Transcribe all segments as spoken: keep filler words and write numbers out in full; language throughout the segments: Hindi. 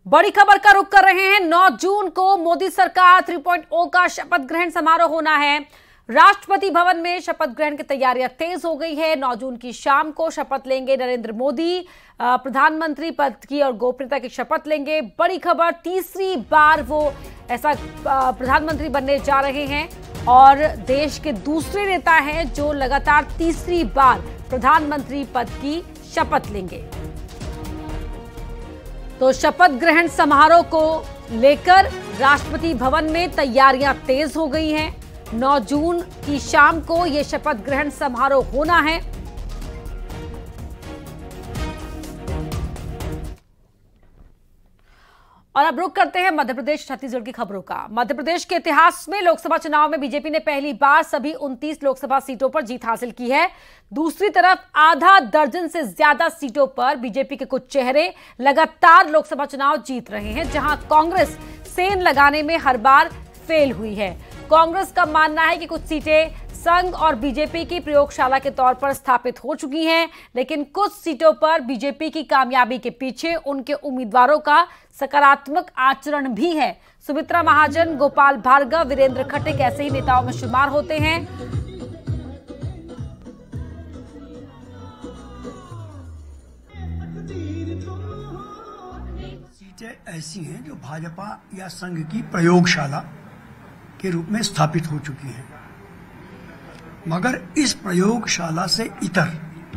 बड़ी खबर का रुख कर रहे हैं। नौ जून को मोदी सरकार थ्री पॉइंट ओ का शपथ ग्रहण समारोह होना है। राष्ट्रपति भवन में शपथ ग्रहण की तैयारियां तेज हो गई है। नौ जून की शाम को शपथ लेंगे नरेंद्र मोदी। प्रधानमंत्री पद की और गोपनीयता की शपथ लेंगे। बड़ी खबर, तीसरी बार वो ऐसा प्रधानमंत्री बनने जा रहे हैं और देश के दूसरे नेता हैं जो लगातार तीसरी बार प्रधानमंत्री पद की शपथ लेंगे। तो शपथ ग्रहण समारोह को लेकर राष्ट्रपति भवन में तैयारियां तेज हो गई हैं। नौ जून की शाम को यह शपथ ग्रहण समारोह होना है। और अब रुक करते हैं मध्य प्रदेश छत्तीसगढ़ की खबरों का। मध्य प्रदेश के इतिहास में लोकसभा चुनाव में बीजेपी ने पहली बार सभी उनतीस लोकसभा सीटों पर जीत हासिल की है। दूसरी तरफ आधा दर्जन से ज्यादा सीटों पर बीजेपी के कुछ चेहरे लगातार लोकसभा चुनाव जीत रहे हैं, जहां कांग्रेस सेंध लगाने में हर बार फेल हुई है। कांग्रेस का मानना है कि कुछ सीटें संघ और बीजेपी की प्रयोगशाला के तौर पर स्थापित हो चुकी हैं, लेकिन कुछ सीटों पर बीजेपी की कामयाबी के पीछे उनके उम्मीदवारों का सकारात्मक आचरण भी है। सुमित्रा महाजन, गोपाल भार्गव, वीरेंद्र खट्टिक ऐसे ही नेताओं में शुमार होते हैं। सीटें ऐसी हैं जो भाजपा या संघ की प्रयोगशाला के रूप में स्थापित हो चुकी हैं, मगर इस प्रयोगशाला से इतर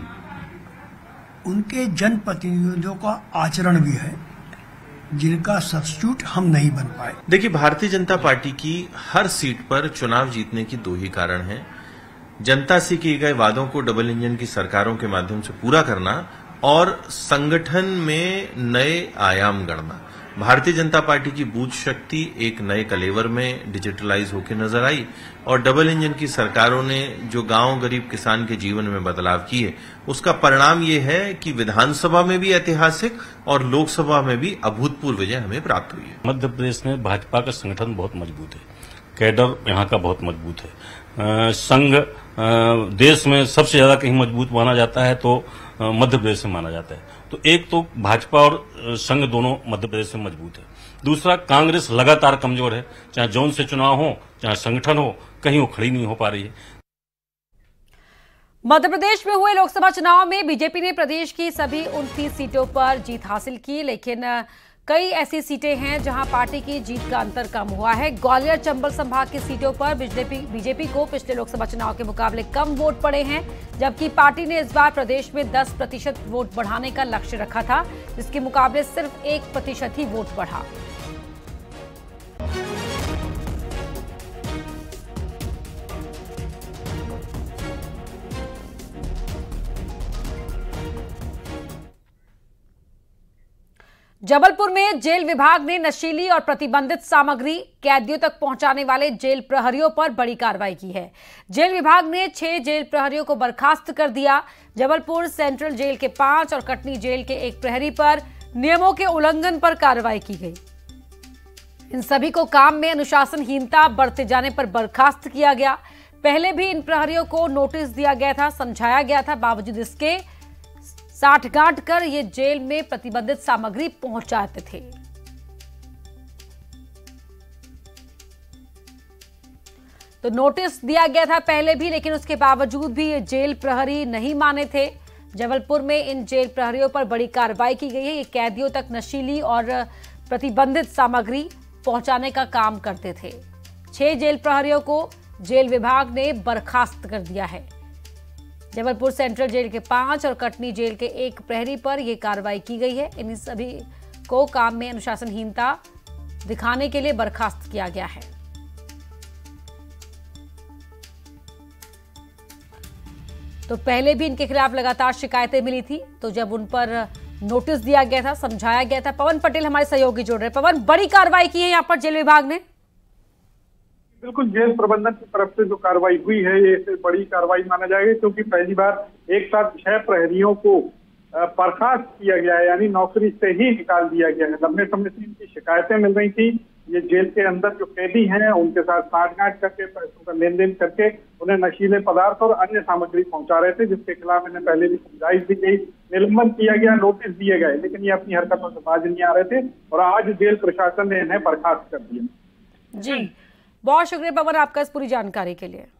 उनके जनप्रतिनिधियों का आचरण भी है जिनका सब्स्टिट्यूट हम नहीं बन पाए। देखिए, भारतीय जनता पार्टी की हर सीट पर चुनाव जीतने की दो ही कारण हैं। जनता से किए गए वादों को डबल इंजन की सरकारों के माध्यम से पूरा करना और संगठन में नए आयाम गढ़ना। भारतीय जनता पार्टी की बूथ शक्ति एक नए कलेवर में डिजिटलाइज होकर नजर आई और डबल इंजन की सरकारों ने जो गांव गरीब किसान के जीवन में बदलाव किए, उसका परिणाम ये है कि विधानसभा में भी ऐतिहासिक और लोकसभा में भी अभूतपूर्व विजय हमें प्राप्त हुई है। मध्य प्रदेश में भाजपा का संगठन बहुत मजबूत है, कैडर यहाँ का बहुत मजबूत है। संघ देश में सबसे ज्यादा कहीं मजबूत माना जाता है तो मध्य प्रदेश में माना जाता है। तो एक तो भाजपा और संघ दोनों मध्य प्रदेश में मजबूत है। दूसरा, कांग्रेस लगातार कमजोर है, चाहे जोन से चुनाव हो चाहे संगठन हो, कहीं वो खड़ी नहीं हो पा रही है। मध्य प्रदेश में हुए लोकसभा चुनाव में बीजेपी ने प्रदेश की सभी उनतीस सीटों पर जीत हासिल की, लेकिन कई ऐसी सीटें हैं जहां पार्टी की जीत का अंतर कम हुआ है। ग्वालियर चंबल संभाग की सीटों पर बीजेपी को पिछले लोकसभा चुनाव के मुकाबले कम वोट पड़े हैं, जबकि पार्टी ने इस बार प्रदेश में दस प्रतिशत वोट बढ़ाने का लक्ष्य रखा था, जिसके मुकाबले सिर्फ एक प्रतिशत ही वोट बढ़ा। जबलपुर में जेल विभाग ने नशीली और प्रतिबंधित सामग्री कैदियों तक पहुंचाने वाले जेल प्रहरियों पर बड़ी कार्रवाई की है। जेल विभाग ने छह जेल प्रहरियों को बर्खास्त कर दिया। जबलपुर सेंट्रल जेल के पांच और कटनी जेल के एक प्रहरी पर नियमों के उल्लंघन पर कार्रवाई की गई। इन सभी को काम में अनुशासनहीनता बरते जाने पर बर्खास्त किया गया। पहले भी इन प्रहरियों को नोटिस दिया गया था, समझाया गया था, बावजूद इसके साठगांठ कर ये जेल में प्रतिबंधित सामग्री पहुंचाते थे। तो नोटिस दिया गया था पहले भी, लेकिन उसके बावजूद भी ये जेल प्रहरी नहीं माने थे। जबलपुर में इन जेल प्रहरियों पर बड़ी कार्रवाई की गई है। ये कैदियों तक नशीली और प्रतिबंधित सामग्री पहुंचाने का काम करते थे। छह जेल प्रहरियों को जेल विभाग ने बर्खास्त कर दिया है। जबलपुर सेंट्रल जेल के पांच और कटनी जेल के एक प्रहरी पर यह कार्रवाई की गई है। इन सभी को काम में अनुशासनहीनता दिखाने के लिए बर्खास्त किया गया है। तो पहले भी इनके खिलाफ लगातार शिकायतें मिली थी, तो जब उन पर नोटिस दिया गया था, समझाया गया था। पवन पटेल हमारे सहयोगी जुड़ रहे। पवन, बड़ी कार्रवाई की है यहाँ पर जेल विभाग ने। बिल्कुल, जेल प्रबंधन की तरफ से जो कार्रवाई हुई है ये बड़ी कार्रवाई माना जाएगा, क्योंकि पहली बार एक साथ छह प्रहरियों को बर्खास्त किया गया है, यानी नौकरी से ही निकाल दिया गया है। लंबे समय से इनकी शिकायतें मिल रही थी ये जेल के अंदर जो कैदी हैं उनके साथ साठगांठ करके पैसों का लेन देन करके उन्हें नशीले पदार्थ और अन्य सामग्री पहुंचा रहे थे, जिसके खिलाफ इन्हें पहले भी समझाइश दी गई, निलंबन किया गया, नोटिस दिए गए, लेकिन ये अपनी हरकतों से बाज नहीं आ रहे थे और आज जेल प्रशासन ने इन्हें बर्खास्त कर दिया। जी, बहुत शुक्रिया पवन आपका इस पूरी जानकारी के लिए।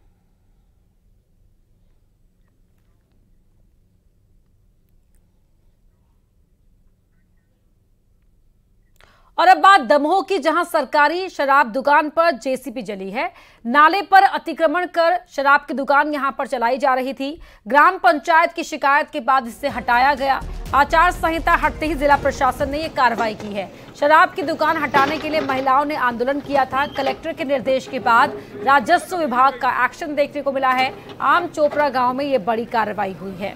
और अब बात दमोह की, जहां सरकारी शराब दुकान पर जेसीबी जली है। नाले पर अतिक्रमण कर शराब की दुकान यहां पर चलाई जा रही थी। ग्राम पंचायत की शिकायत के बाद इसे हटाया गया। आचार संहिता हटते ही जिला प्रशासन ने यह कार्रवाई की है। शराब की दुकान हटाने के लिए महिलाओं ने आंदोलन किया था। कलेक्टर के निर्देश के बाद राजस्व विभाग का एक्शन देखने को मिला है। आम चोपड़ा गाँव में ये बड़ी कार्रवाई हुई है।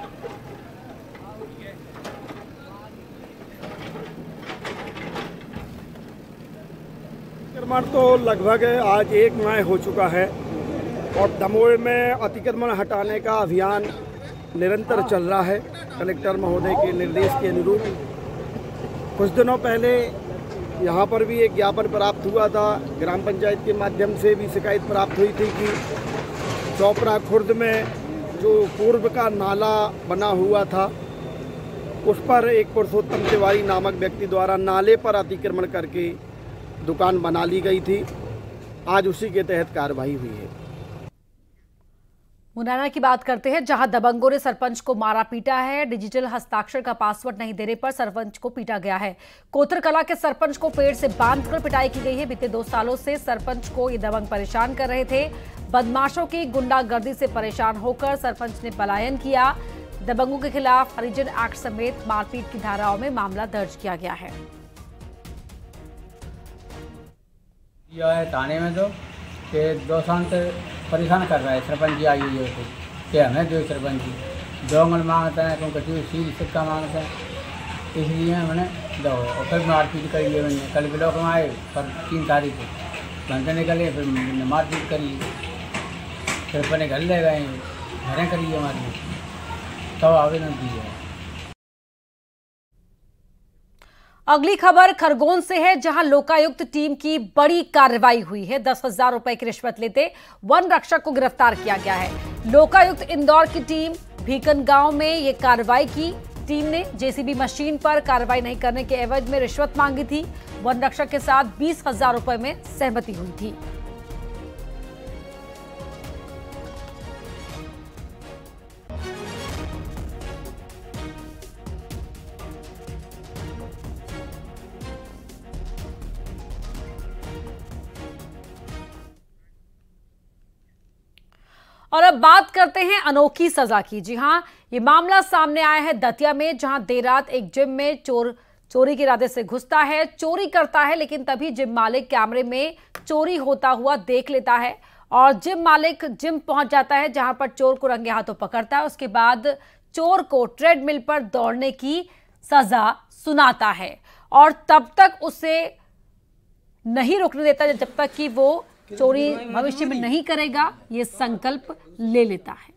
अतिक्रमण तो लगभग आज एक माह हो चुका है और दमोह में अतिक्रमण हटाने का अभियान निरंतर चल रहा है। कलेक्टर महोदय के निर्देश के अनुरूप कुछ दिनों पहले यहाँ पर भी एक ज्ञापन प्राप्त हुआ था। ग्राम पंचायत के माध्यम से भी शिकायत प्राप्त हुई थी कि चोपड़ा खुर्द में जो पूर्व का नाला बना हुआ था उस पर एक पुरुषोत्तम तिवारी नामक व्यक्ति द्वारा नाले पर अतिक्रमण करके दुकान बना ली गई थी। आज उसी के तहत कार्रवाई हुई है। मुरैना की बात करते हैं, जहां दबंगों ने सरपंच को मारा पीटा है। डिजिटल हस्ताक्षर का पासवर्ड नहीं देने पर सरपंच को पीटा गया है। कोतरकला के सरपंच को पेड़ से बांधकर पिटाई की गई है। बीते दो सालों से सरपंच को ये दबंग परेशान कर रहे थे। बदमाशों की गुंडागर्दी से परेशान होकर सरपंच ने पलायन किया। दबंगों के खिलाफ हरिजन एक्ट समेत मारपीट की धाराओं में मामला दर्ज किया गया है। जो है थाने में तो कि दो साल से परेशान कर रहा है। सरपंच जी आई हुई है तो कि हमें जो सरपंच जी डोंगल मांगते हैं, क्योंकि सील सिक्का मांगते हैं, इसलिए मैंने दो और फिर मारपीट करी है। मैंने कल ब्लॉक में आए पर तीन तारीख को घर से निकले, फिर मैंने मारपीट करी, फिर अपने घर ले गए, घरें करी है मारपीट, तब आवेदन की है। अगली खबर खरगोन से है, जहां लोकायुक्त टीम की बड़ी कार्रवाई हुई है। दस हजार रुपए की रिश्वत लेते वन रक्षक को गिरफ्तार किया गया है। लोकायुक्त इंदौर की टीम भीकन गांव में ये कार्रवाई की। टीम ने जेसीबी मशीन पर कार्रवाई नहीं करने के एवज में रिश्वत मांगी थी। वन रक्षक के साथ बीस हजार रुपए में सहमति हुई थी। और अब बात करते हैं अनोखी सजा की। जी हां, ये मामला सामने आया है दतिया में, जहां देर रात एक जिम में चोर चोरी के इरादे से घुसता है, चोरी करता है, लेकिन तभी जिम मालिक कैमरे में चोरी होता हुआ देख लेता है और जिम मालिक जिम पहुंच जाता है, जहां पर चोर को रंगे हाथों पकड़ता है। उसके बाद चोर को ट्रेडमिल पर दौड़ने की सजा सुनाता है और तब तक उसे नहीं रुकने देता जब तक कि वो चोरी भविष्य में नहीं करेगा, ये संकल्प ले लेता है।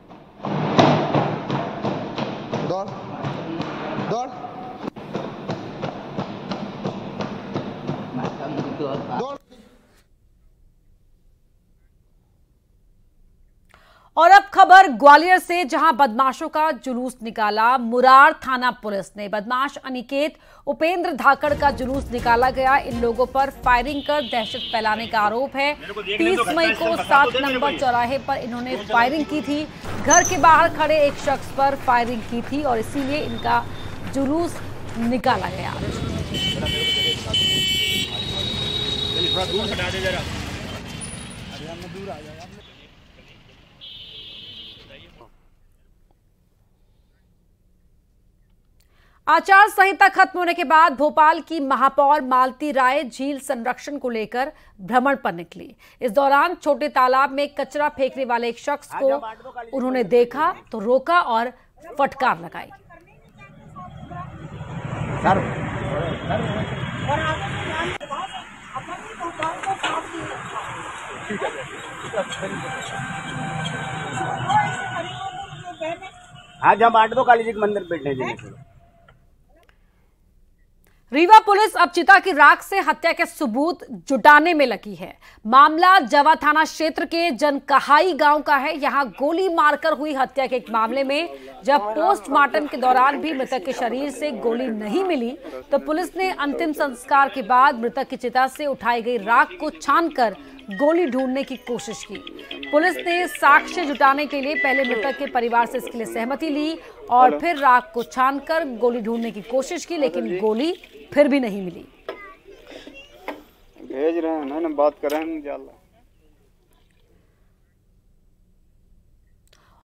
दौड़, दौड़, दौड़। और अब खबर ग्वालियर से, जहां बदमाशों का जुलूस निकाला। मुरार थाना पुलिस ने बदमाश अनिकेत उपेंद्र धाकड़ का जुलूस निकाला गया। इन लोगों पर फायरिंग कर दहशत फैलाने का आरोप है। तीस मई को सात नंबर चौराहे पर इन्होंने फायरिंग की थी। घर के बाहर खड़े एक शख्स पर फायरिंग की थी और इसीलिए इनका जुलूस निकाला गया। आचार संहिता खत्म होने के बाद भोपाल की महापौर मालती राय झील संरक्षण को लेकर भ्रमण पर निकली। इस दौरान छोटे तालाब में कचरा फेंकने वाले एक शख्स को उन्होंने देखा तो रोका और फटकार लगाई। आज हम आठ दो काली जी के मंदिर बैठे थे। रीवा पुलिस अब चिता की राख से हत्या के सबूत जुटाने में लगी है। मामला जवा थाना क्षेत्र के जनकहाई गांव का है। यहां गोली मारकर हुई हत्या के एक मामले में जब पोस्टमार्टम के दौरान भी मृतक के शरीर से गोली नहीं मिली, तो पुलिस ने अंतिम संस्कार के बाद मृतक की चिता से उठाई गई राख को छानकर गोली ढूंढने की कोशिश की। पुलिस ने साक्ष्य जुटाने के लिए पहले मृतक के परिवार से इसके लिए सहमति ली और फिर राख को छानकर गोली ढूंढने की कोशिश की, लेकिन गोली फिर भी नहीं मिली। भेज रहे हैं ना, बात कर रहे हैं।